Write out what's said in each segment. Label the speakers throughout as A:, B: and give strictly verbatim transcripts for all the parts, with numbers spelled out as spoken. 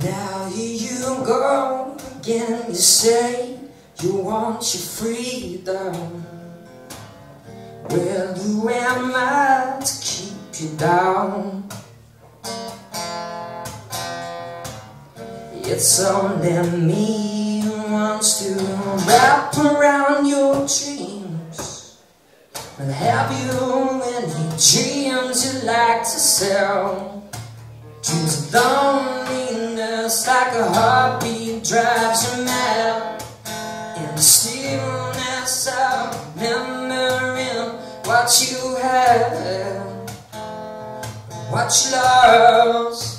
A: Now here you go again, you say you want your freedom. Well, who am I to keep you down? It's only me who wants to wrap around your dreams and have you any dreams you like to sell. Dreams of loneliness like a heartbeat drives you mad, in the stillness of remembering what you had, what you lost,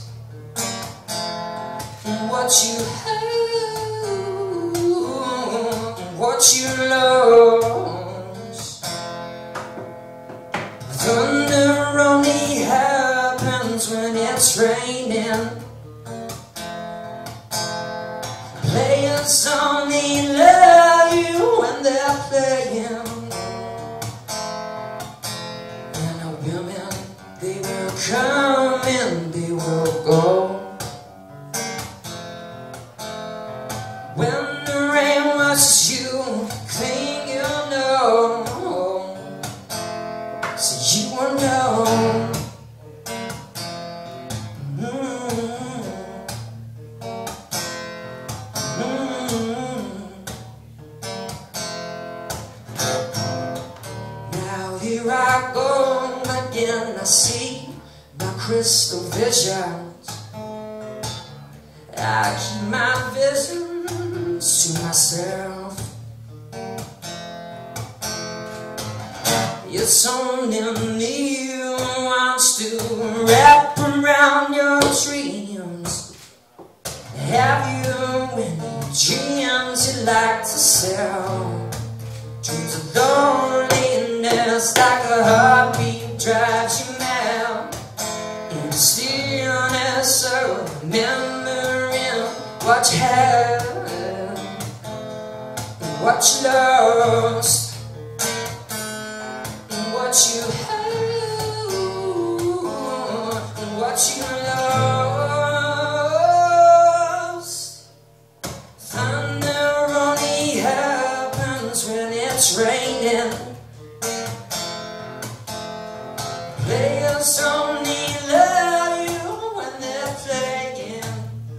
A: what you had, what you lost. Thunder only happens when it's raining. Players only love you when they're playing. And the women, they will come and they will go. When the rain washes you clean, you'll know. So you will know. Now here I go again, I see my crystal visions. I keep my visions to myself. It's only me who wants to wrap around your dreams, have you any dreams you like to sell. Dreams of loneliness like a heartbeat drives you mad, in the stillness of remembering what you had, what you lost, what you had, what you lost. Thunder only happens when it's raining. Players only love you when they're playing.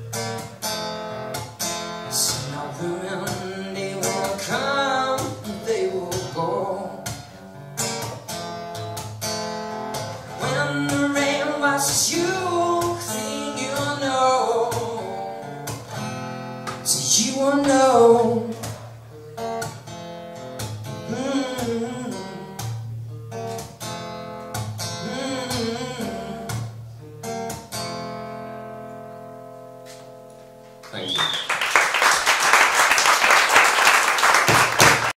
A: So now women, they will come, they will go. When the rain washes you clean, you'll know. So you will know. Mm-hmm. Mm-hmm. Thank you.